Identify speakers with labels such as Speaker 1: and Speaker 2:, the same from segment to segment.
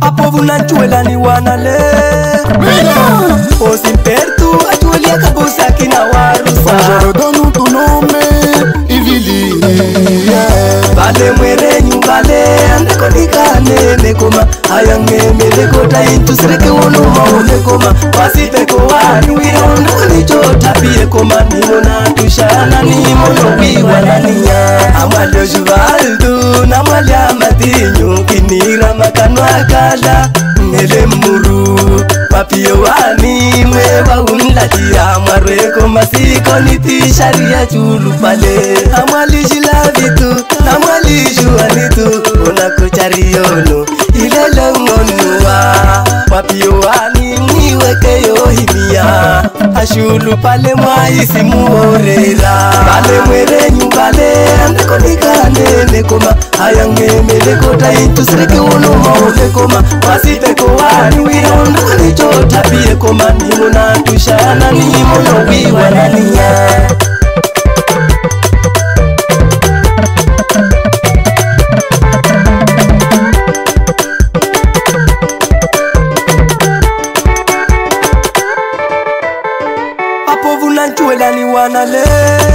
Speaker 1: Apo vunanchuela ni wanale Osimpertu achuelia kabusa kina warusa
Speaker 2: Donu tu nome Ivili
Speaker 1: Vale mwere nyumbale Andeko nikane nekoma Ayange meleko ta intu sreke unuma unekoma Wasipeko wanu irondo nichota pie koma Nimona tushana nimono wiwana niya Amalio juvaldu na malia matinyu Kinira makanwa kala Nele muru Papio wani mwewa unlatia Marweko masiko niti sharia chulu pale Amali jilavitu, amali juanitu Unako charionu, ilele ngonua Papio wani niweke yohimia Ashulu pale mwaisi muorera Pale mwere nyumbale, andeko nikane nekoma Ayange meleko ta intu sreke unuma unekoma Wasipeko wani wirondo nichota pie koma Nimona tushana nimono wiwana niya Apo vunanchuela ni wanale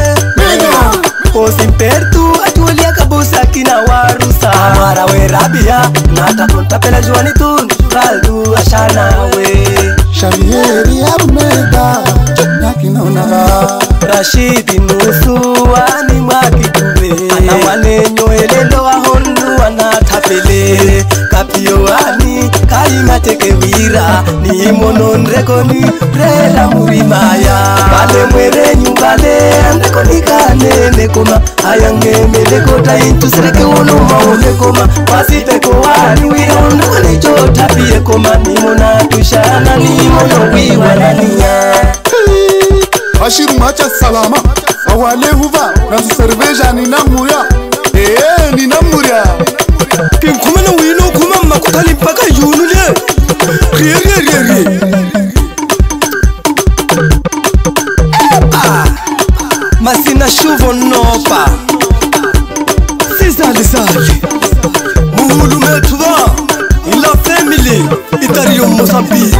Speaker 1: Osimpertu achuelia kabusa kina warusa Amara we rabia Nata konta pela juani tun Valdu ashana we
Speaker 2: Shavieri Almeida Nakina unaga
Speaker 1: Rashidi nusu wani mwakitube Anamanenyo elendo wa hondu wanatapele Kapio wani kainga teke wira Ni mononreko ni rela murimaya Vale mwere nyumbale andeko nikane nekoma Ayange meleko ta intu sreke unuma unekoma Wasipeko wani wirondo nichota pie koma Nimona tushana nimono wiwana niya
Speaker 2: Ashiru macha salama Awale huva Nasu cerveja ni namuria ni namuria
Speaker 1: Kinkumena wino kuma makutali mpaka yunu le Rie Masina shuvo nopa Sizali Muhulu metuwa Ila family Itario Mozambique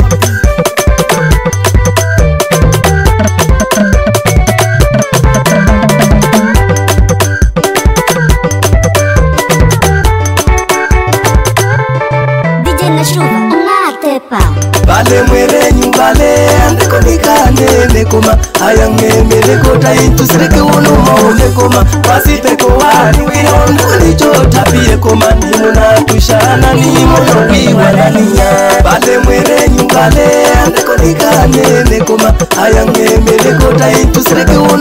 Speaker 1: Vale mwere nyumbale andeko nikane nekoma Ayange meleko ta intu sreke unuma unekoma Wasipeko wani wirondo nichota pie koma Nimona tushana nimono wiwana niya Vale mwere nyumbale andeko nikane nekoma Ayange meleko ta intu sreke